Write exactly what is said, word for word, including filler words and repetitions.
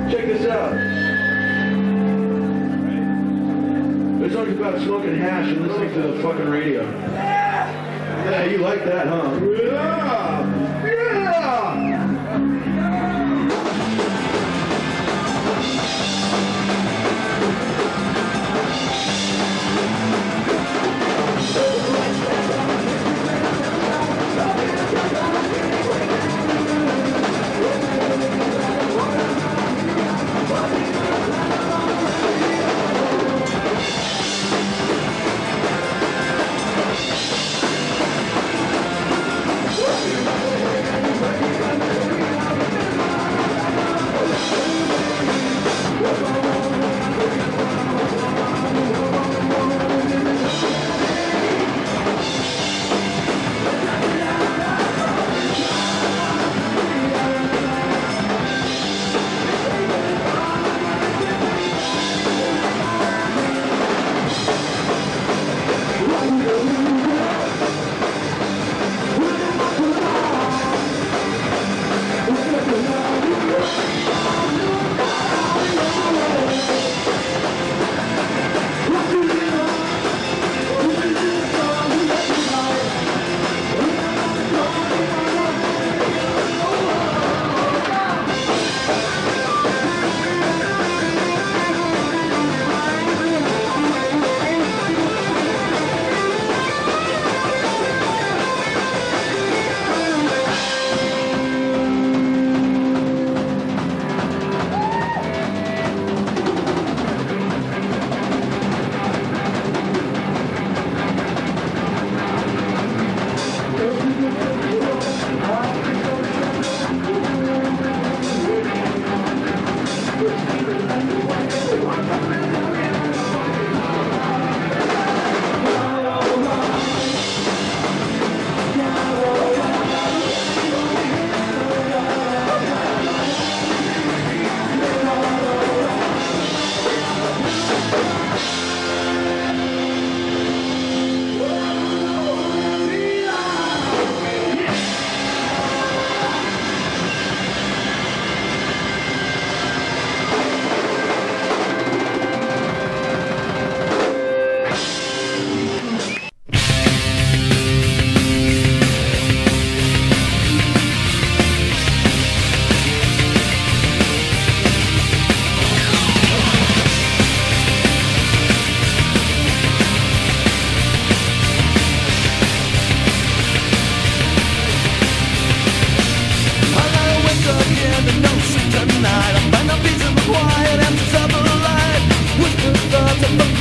Check this out. This song's about smoking hash and listening to the fucking radio. Yeah, you like that, huh? Yeah! Yeah! Tonight, I find a peace in the quiet and the light. Whisper thoughts of the